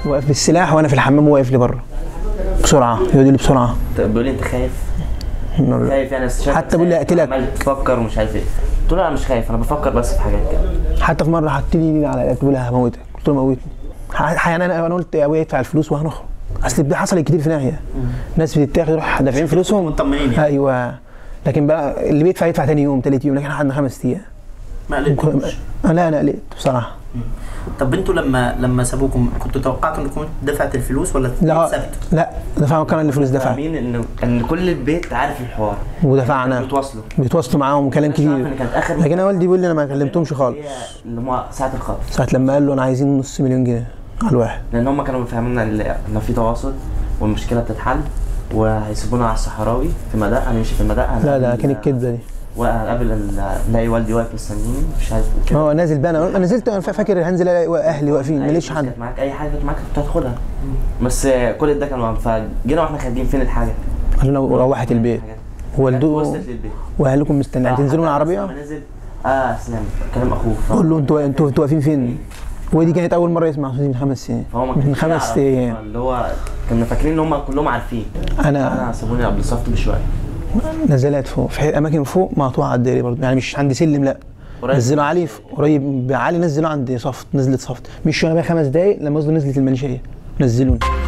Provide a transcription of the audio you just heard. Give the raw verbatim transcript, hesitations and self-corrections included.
واقف بالسلاح وانا في الحمام واقف لي بره بسرعه، يقول لي بسرعه. طب بيقول لي انت خايف؟ خايف يعني؟ حتى بيقول لي اقتلك، عمال تفكر ومش عارف ايه. قلت له انا مش خايف، انا بفكر بس في حاجات كده. حتى في مره حط لي على الاكل، بيقول لي هموتك، قلت له موتني. يعني انا انا قلت ابويا يدفع الفلوس وهنخرج، اصل ده حصل كتير في ناحيه ناس بتتاخد يروح دافعين فلوسهم مطمنين يعني. ايوه، لكن بقى اللي بيدفع يدفع ثاني يوم ثالث يوم، لكن احنا قعدنا خمس ايام. ما قلقتوش؟ لا انا قلقت بصراحه. طب انتوا لما لما سابوكم كنتوا توقعتوا انكم دفعت الفلوس ولا لا سبتوا؟ لا دفعوا، كمان الفلوس دفع. فاهمين ان ان كل البيت عارف الحوار ودفعنا، بيتواصلوا بيتواصلوا معاهم وكلام كتير. لكن انا والدي بيقول لي انا ما كلمتهمش خالص اللي هم ساعه الخطف، ساعه لما قال له انا عايزين نص مليون جنيه على الواحد، لان هم كانوا فاهمين ان في تواصل والمشكله بتتحل وهيسيبونا على الصحراوي في مدق. هنمشي في المدق. لا لا كانت الكدبه دي. وقابل نلاقي والدي واقف مستنيني مش عارف كده. هو نازل بقى، انا نزلت انا فاكر هنزل الاقي اهلي واقفين ماليش حد. كانت معاك اي حاجه كانت معاك كنت هتاخدها، بس كل ده كان فجينا واحنا خارجين فين الحاجه؟ قال لنا روحت البيت، والده وصلت للبيت واهلكم مستنيين تنزلوا من العربيه. نزل اه سلام كلام اخوه، قول له انتوا انتوا انتوا واقفين فين؟ ودي كانت اول مره يسمع صوتي من خمس سنين، من خمس ايام. اللي هو كنا فاكرين ان هم كلهم عارفين. انا انا سابوني قبل الصفت بشويه، نزلات فوق في اماكن فوق مقطوعه على الدائري برضه، يعني مش عند سلم، لا نزلوا علي قريب علي، نزلوا عند صفت، نزلت صفت مش بقى خمس دقايق لما وصلوا نزلت المنشيه نزلوني.